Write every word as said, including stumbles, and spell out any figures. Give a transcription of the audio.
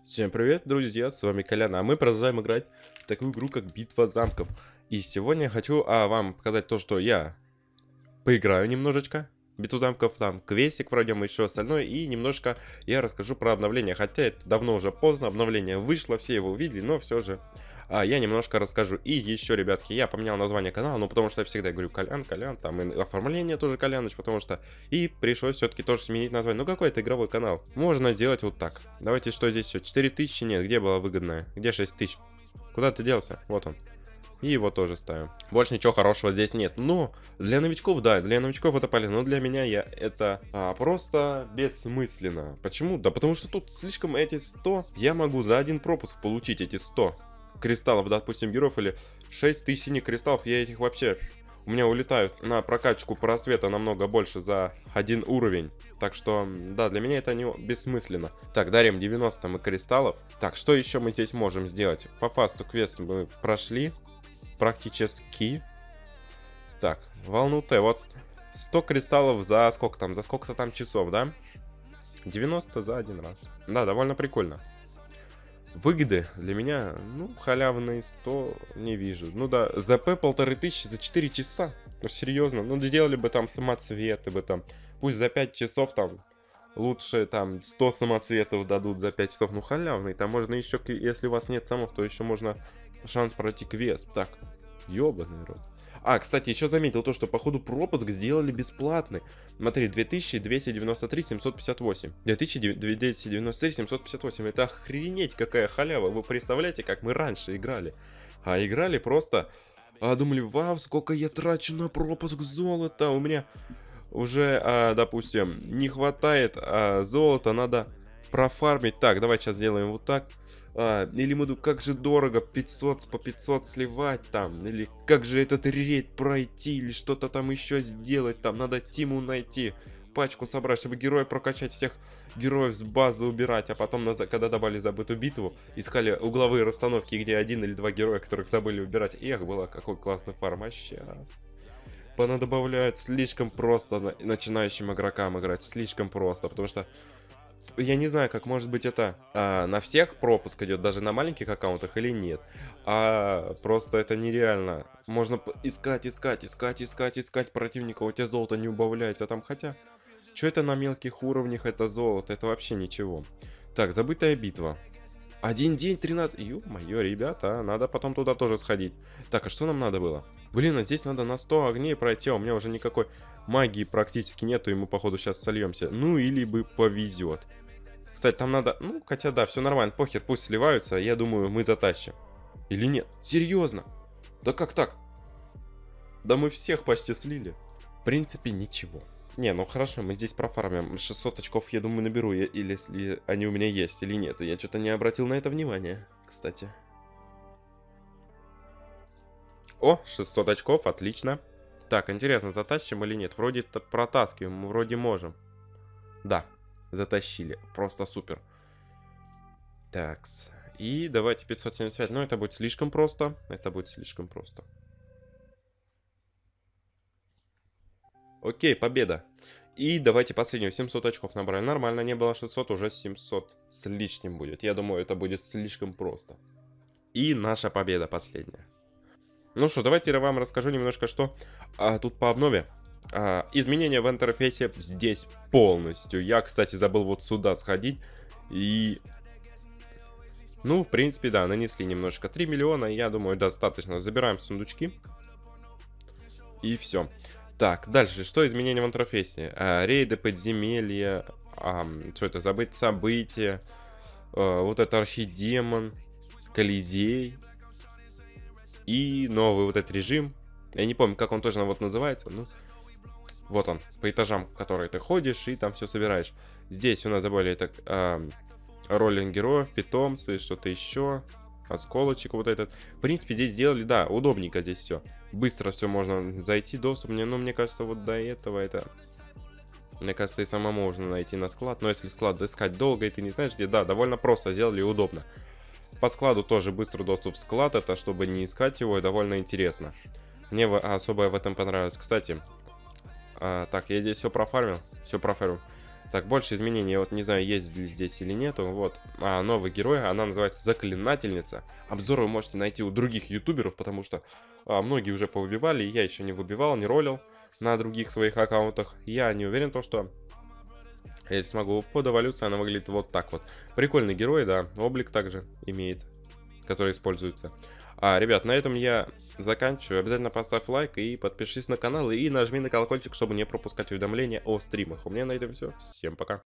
Всем привет, друзья, с вами Колян, а мы продолжаем играть в такую игру, как Битва замков. И сегодня я хочу а, вам показать то, что я поиграю немножечко в Битву замков, там квестик пройдем и еще остальное, и немножко я расскажу про обновление. Хотя это давно уже поздно, обновление вышло, все его увидели, но все же а, я немножко расскажу. И еще, ребятки, я поменял название канала, ну потому что я всегда говорю Колян, Колян, там и оформление тоже Коляныч, потому что и пришлось все-таки тоже сменить название. Ну какой это игровой канал? Можно сделать вот так. Давайте, что здесь все? четыре тысячи? Нет, где было выгодное? Где шесть тысяч? Куда ты делся? Вот он. И его тоже ставим. Больше ничего хорошего здесь нет. Но для новичков, да, для новичков это полезно. Но для меня я это а, просто бессмысленно. Почему? Да потому что тут слишком эти сто. Я могу за один пропуск получить эти сто кристаллов, допустим, героев, или шесть тысяч синих кристаллов. Я этих вообще... У меня улетают на прокачку просвета намного больше за один уровень. Так что, да, для меня это не бессмысленно. Так, дарим девяносто мы кристаллов. Так, что еще мы здесь можем сделать? По фасту квест мы прошли. Практически. Так, волну Т. Вот сто кристаллов за сколько там? За сколько-то там часов, да? девяносто за один раз. Да, довольно прикольно. Выгоды для меня, ну, халявные сто не вижу. Ну да, ЗП полторы тысячи за четыре часа. Ну, серьезно. Ну, сделали бы там самоцветы бы там. Пусть за пять часов там лучше там сто самоцветов дадут за пять часов. Ну, халявный. Там можно еще, если у вас нет самов, то еще можно шанс пройти квест. Так, ёбаный рот. А, кстати, еще заметил то, что походу пропуск сделали бесплатный. Смотри, две тысячи двести девяносто три семьсот пятьдесят восемь. две тысячи двести девяносто три семьсот пятьдесят восемь. Это охренеть какая халява. Вы представляете, как мы раньше играли? А играли просто... А думали, вау, сколько я трачу на пропуск золота. У меня уже, а, допустим, не хватает а, золота, надо профармить. Так, давай сейчас сделаем вот так. А, или мы думаем, как же дорого пятьсот по пятьсот сливать там. Или как же этот рейд пройти. Или что-то там еще сделать. Там надо Тиму найти. Пачку собрать, чтобы героя прокачать. Всех героев с базы убирать. А потом, когда добавили забытую битву, искали угловые расстановки, где один или два героя, которых забыли убирать. Эх, было какой классный фарм. А сейчас понадобляют слишком просто начинающим игрокам играть. Слишком просто. Потому что я не знаю, как может быть это а, на всех пропуск идет, даже на маленьких аккаунтах или нет. А просто это нереально. Можно искать, искать, искать, искать, искать противника, у тебя золото не убавляется там. Хотя, что это на мелких уровнях, это золото, это вообще ничего. Так, забытая битва. Один день, тринадцать... Ё-моё, ребята, надо потом туда тоже сходить. Так, а что нам надо было? Блин, а здесь надо на сто огней пройти, а у меня уже никакой магии практически нету, и мы, походу, сейчас сольемся. Ну, или бы повезет. Кстати, там надо... Ну, хотя да, все нормально, похер, пусть сливаются, я думаю, мы затащим. Или нет? Серьезно? Да как так? Да мы всех почти слили. В принципе, ничего. Не, ну хорошо, мы здесь профармим. шестьсот очков, я думаю, наберу, я, или если они у меня есть, или нет. Я что-то не обратил на это внимания, кстати. О, шестьсот очков, отлично. Так, интересно, затащим или нет? Вроде протаскиваем, вроде можем. Да, затащили, просто супер. Такс. И давайте пятьсот семьдесят пять, но это будет слишком просто. Это будет слишком просто. Окей, победа. И давайте последнюю, семьсот очков набрали. Нормально, не было шестьсот, уже семьсот с лишним будет. Я думаю, это будет слишком просто. И наша победа последняя. Ну что, давайте я вам расскажу немножко, что а, тут по обнове. А, изменения в интерфейсе здесь полностью. Я, кстати, забыл вот сюда сходить. И... Ну, в принципе, да, нанесли немножко. три миллиона, я думаю, достаточно. Забираем сундучки. И все. Так, дальше, что изменения в интерфейсе? А, рейды, подземелья, а, что это, забыть события, а, вот это архидемон, колизей и новый вот этот режим. Я не помню, как он точно вот называется, ну, вот он, по этажам, в которые ты ходишь и там все собираешь. Здесь у нас забыли это а, роллинг героев, питомцы, что-то еще. Осколочек вот этот. В принципе, здесь сделали, да, удобненько здесь все. Быстро все можно зайти, доступ. Мне, ну, мне кажется, вот до этого это... Мне кажется, и самому можно найти на склад. Но если склад искать долго, и ты не знаешь где, да, довольно просто сделали и удобно. По складу тоже быстрый доступ в склад. Это чтобы не искать его, и довольно интересно. Мне особо в этом понравилось. Кстати, а, так, я здесь все профармил. Все профармил. Так, больше изменений, я вот не знаю, есть ли здесь или нету. Вот, а, новый герой, она называется Заклинательница. Обзор вы можете найти у других ютуберов, потому что а, многие уже повыбивали, я еще не выбивал, не ролил на других своих аккаунтах. Я не уверен, то, что если смогу. Под эволюцией она выглядит вот так вот. Прикольный герой, да, облик также имеет, который используется. А, ребят, на этом я заканчиваю. Обязательно поставь лайк и подпишись на канал. И нажми на колокольчик, чтобы не пропускать уведомления о стримах. У меня на этом все. Всем пока.